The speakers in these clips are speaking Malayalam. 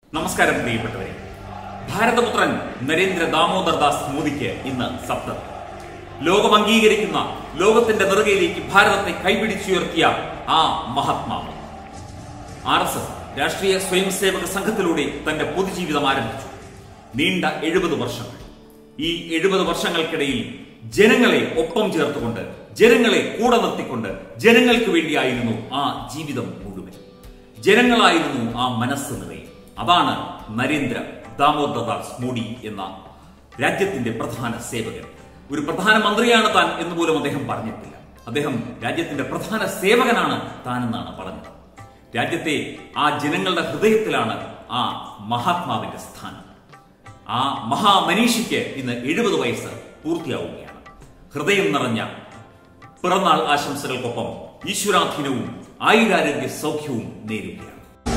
നമസ്കാരം പ്രിയപ്പെട്ടവരെ. ഭാരതപുത്രൻ നരേന്ദ്ര ദാമോദർ ദാസ് മോദിക്ക് ഇന്ന് സപ്തതി. ലോകം അംഗീകരിക്കുന്ന, ലോകത്തിന്റെ നെറുകയിലേക്ക് ഭാരതത്തെ കൈപിടിച്ചുയർത്തിയ ആ മഹാത്മാവ് RSS രാഷ്ട്രീയ സ്വയംസേവക സംഘത്തിലൂടെ തന്റെ പൊതുജീവിതം ആരംഭിച്ചു. നീണ്ട 70 വർഷങ്ങൾ. ഈ 70 വർഷങ്ങൾക്കിടയിൽ ജനങ്ങളെ ഒപ്പം ചേർത്തുകൊണ്ട്, ജനങ്ങളെ കൂടെ നിർത്തിക്കൊണ്ട്, ജനങ്ങൾക്ക് വേണ്ടിയായിരുന്നു ആ ജീവിതം മുഴുവൻ. ജനങ്ങളായിരുന്നു ആ മനസ്സ് നിറയെ. അതാണ് നരേന്ദ്ര ദാമോദർ ദാസ് മോദി എന്ന രാജ്യത്തിന്റെ പ്രധാന സേവകൻ. ഒരു പ്രധാനമന്ത്രിയാണ് താൻ എന്ന് പോലും അദ്ദേഹം പറഞ്ഞിട്ടില്ല. അദ്ദേഹം രാജ്യത്തിന്റെ പ്രധാന സേവകനാണ് താനെന്നാണ് പറഞ്ഞത്. രാജ്യത്തെ ആ ജനങ്ങളുടെ ഹൃദയത്തിലാണ് ആ മഹാത്മാവിന്റെ സ്ഥാനം. ആ മഹാമനീഷിക്ക് ഇന്ന് 70 വയസ്സ് പൂർത്തിയാവുകയാണ്. ഹൃദയം നിറഞ്ഞ പിറന്നാൾ ആശംസകൾക്കൊപ്പം ഈശ്വരാധീനവും ആയുരാരോഗ്യ സൗഖ്യവും നേരുകയാണ്.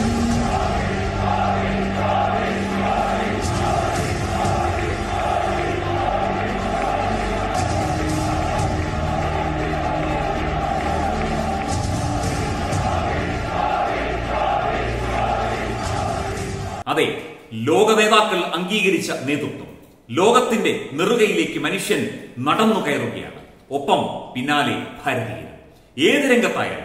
അതെ, ലോക നേതാക്കൾ അംഗീകരിച്ച നേതൃത്വം. ലോകത്തിന്റെ നെറുകയിലേക്ക് മനുഷ്യൻ നടന്നു കയറുകയാണ്. ഒപ്പം പിന്നാലെ ഭാരതീയർ. ഏത് രംഗത്തായാലും,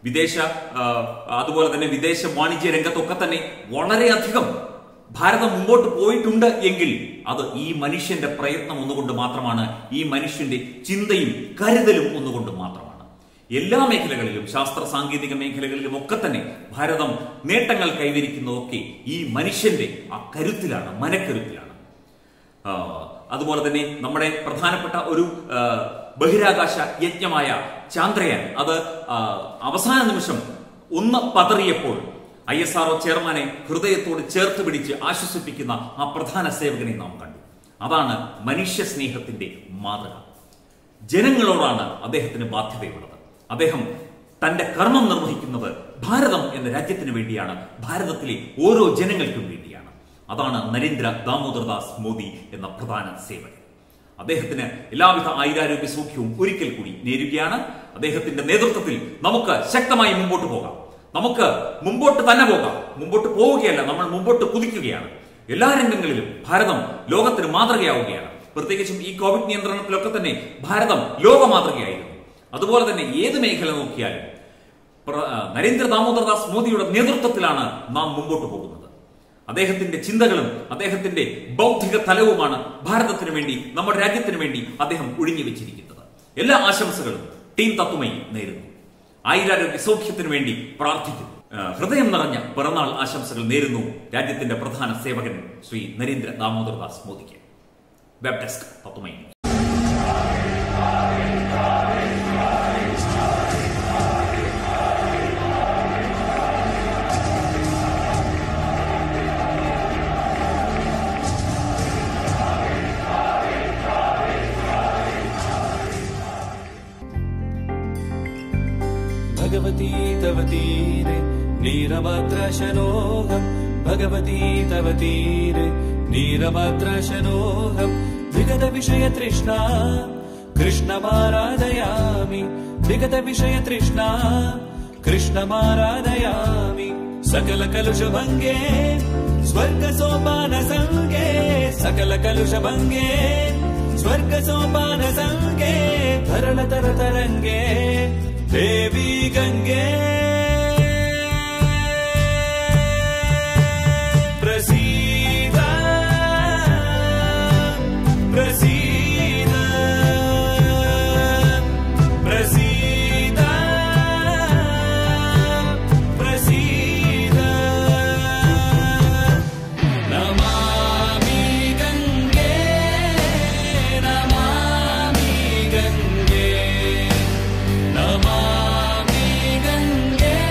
അതുപോലെ തന്നെ വിദേശ വാണിജ്യ രംഗത്തൊക്കെ തന്നെ വളരെയധികം ഭാരതം മുമ്പോട്ട് പോയിട്ടുണ്ട് എങ്കിൽ അത് ഈ മനുഷ്യന്റെ പ്രയത്നം ഒന്നുകൊണ്ട് മാത്രമാണ്. ഈ മനുഷ്യന്റെ ചിന്തയും കരുതലും ഒന്നുകൊണ്ട് മാത്രമാണ്. എല്ലാ മേഖലകളിലും, ശാസ്ത്ര സാങ്കേതിക മേഖലകളിലും ഒക്കെ തന്നെ ഭാരതം നേട്ടങ്ങൾ കൈവരിക്കുന്നതൊക്കെ ഈ മനുഷ്യന്റെ ആ കരുത്തിലാണ്, മനക്കരുത്തിലാണ്. അതുപോലെ തന്നെ നമ്മുടെ പ്രധാനപ്പെട്ട ഒരു ബഹിരാകാശ യജ്ഞമായ ചാന്ദ്രയാൻ, അത് അവസാന നിമിഷം ഒന്ന് പതറിയപ്പോൾ ISRO ചെയർമാനെ ഹൃദയത്തോട് ചേർത്ത് പിടിച്ച് ആശ്വസിപ്പിക്കുന്ന ആ പ്രധാന സേവകനെ നാം കണ്ടു. അതാണ് മനുഷ്യ സ്നേഹത്തിന്റെ മാതൃക. ജനങ്ങളോടാണ് അദ്ദേഹത്തിന് ബാധ്യതയുള്ളത്. അദ്ദേഹം തന്റെ കർമ്മം നിർവഹിക്കുന്നത് ഭാരതം എന്ന രാജ്യത്തിന് വേണ്ടിയാണ്, ഭാരതത്തിലെ ഓരോ ജനങ്ങൾക്കും വേണ്ടിയാണ്. അതാണ് നരേന്ദ്ര ദാമോദർ ദാസ് മോദി എന്ന പ്രധാന സേവകൻ. അദ്ദേഹത്തിന് എല്ലാവിധ ആയുരാരോഗ്യ സൗഖ്യവും ഒരിക്കൽ കൂടി നേരുകയാണ്. അദ്ദേഹത്തിന്റെ നേതൃത്വത്തിൽ നമുക്ക് ശക്തമായി മുമ്പോട്ട് പോകാം. നമുക്ക് മുമ്പോട്ട് തന്നെ പോകാം. മുമ്പോട്ട് പോവുകയല്ല, നമ്മൾ മുമ്പോട്ട് കുതിക്കുകയാണ്. എല്ലാ രംഗങ്ങളിലും ഭാരതം ലോകത്തിന് മാതൃകയാവുകയാണ്. പ്രത്യേകിച്ചും ഈ കോവിഡ് നിയന്ത്രണത്തിലൊക്കെ തന്നെ ഭാരതം ലോക മാതൃകയായിരുന്നു. അതുപോലെ തന്നെ ഏത് മേഖല നോക്കിയാലും നരേന്ദ്ര ദാമോദർ ദാസ് മോദിയുടെ നേതൃത്വത്തിലാണ് നാം മുമ്പോട്ട് പോകുന്നത്. അദ്ദേഹത്തിന്റെ ചിന്തകളും അദ്ദേഹത്തിന്റെ ബൗദ്ധിക തലവുമാണ് ഭാരതത്തിന് വേണ്ടി, നമ്മുടെ രാജ്യത്തിന് വേണ്ടി അദ്ദേഹം ഒഴിഞ്ഞു വെച്ചിരിക്കുന്നത്. എല്ലാ ആശംസകളും ടീം തത്വമയി നേരുന്നു. ആയുരാരോഗ്യ സൗഖ്യത്തിനു വേണ്ടി പ്രാർത്ഥിക്കുന്നു. ഹൃദയം നിറഞ്ഞ പിറന്നാൾ ആശംസകൾ നേരുന്നു രാജ്യത്തിന്റെ പ്രധാന സേവകൻ ശ്രീ നരേന്ദ്ര ദാമോദർ ദാസ് മോദിക്ക്. Web desk Tatwamayi. भगवती तव तीरे नीरमद्रशनोऽहम् भगवती तव तीरे नीरमद्रशनोऽहम् विगत विषय तृष्णा कृष्णमाराधयामि विगत विषय तृष्णा कृष्णमाराधयामि सकल कलुषभङ्गे स्वर्ग सोपान संगे सकल कलुषभङ्गे स्वर्ग सोपान संगे तरल तर तरंगे देवी गंगे प्रसीद प्रसीद प्रसीद प्रसीद नमामि गंगे नमामि गंगे नमामि गंगे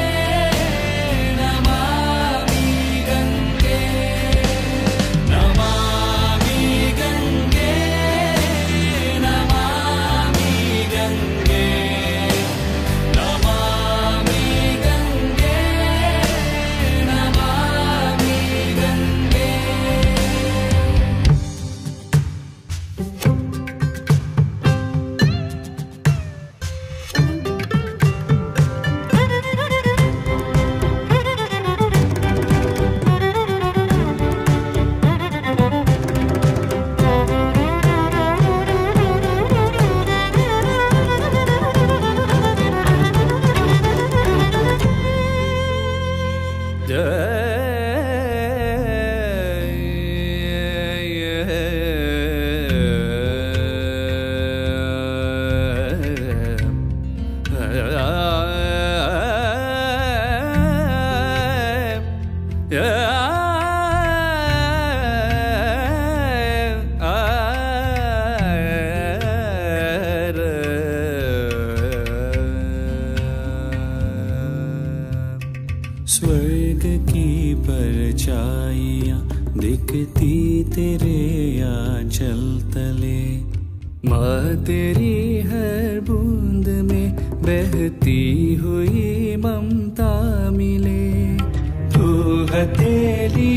दिखती तेरे आंचल तले। माँ तेरी हर बूंद में बहती हुई ममता मिले। तू हथेली